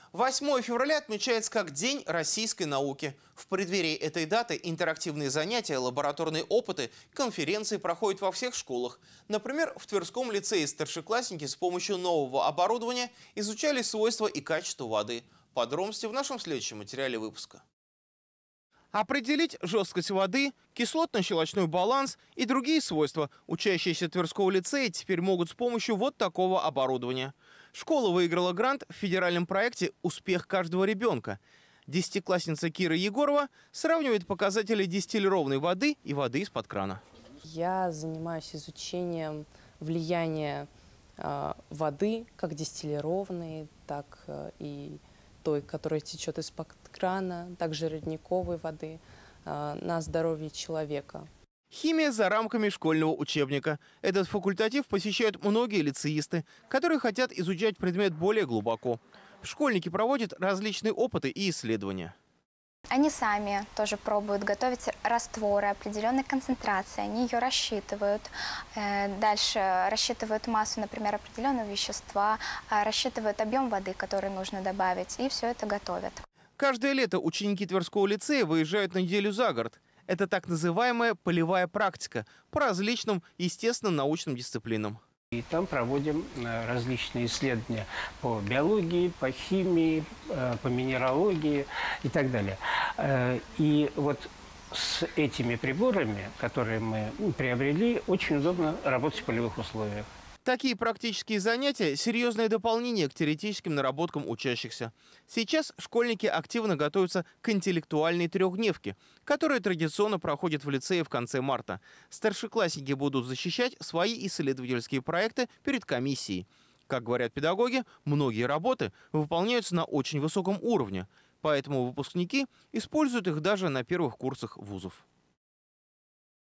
8 февраля отмечается как День российской науки. В преддверии этой даты интерактивные занятия, лабораторные опыты, конференции проходят во всех школах. Например, в Тверском лицее старшеклассники с помощью нового оборудования изучали свойства и качество воды. Подробности в нашем следующем материале выпуска. Определить жесткость воды, кислотно-щелочной баланс и другие свойства учащиеся Тверского лицея теперь могут с помощью вот такого оборудования. Школа выиграла грант в федеральном проекте «Успех каждого ребенка». Десятиклассница Кира Егорова сравнивает показатели дистиллированной воды и воды из-под крана. Я занимаюсь изучением влияния воды, как дистиллированной, так и той, которая течет из-под крана, также родниковой воды, на здоровье человека. Химия за рамками школьного учебника. Этот факультатив посещают многие лицеисты, которые хотят изучать предмет более глубоко. Школьники проводят различные опыты и исследования. Они сами тоже пробуют готовить растворы определенной концентрации, они ее рассчитывают. Дальше рассчитывают массу, например, определенного вещества, рассчитывают объем воды, который нужно добавить, и все это готовят. Каждое лето ученики Тверского лицея выезжают на неделю за город. Это так называемая полевая практика по различным естественным научным дисциплинам. И там проводим различные исследования по биологии, по химии, по минералогии и так далее. И вот с этими приборами, которые мы приобрели, очень удобно работать в полевых условиях. Такие практические занятия – серьезное дополнение к теоретическим наработкам учащихся. Сейчас школьники активно готовятся к интеллектуальной трехдневке, которая традиционно проходит в лицее в конце марта. Старшеклассники будут защищать свои исследовательские проекты перед комиссией. Как говорят педагоги, многие работы выполняются на очень высоком уровне, поэтому выпускники используют их даже на первых курсах вузов.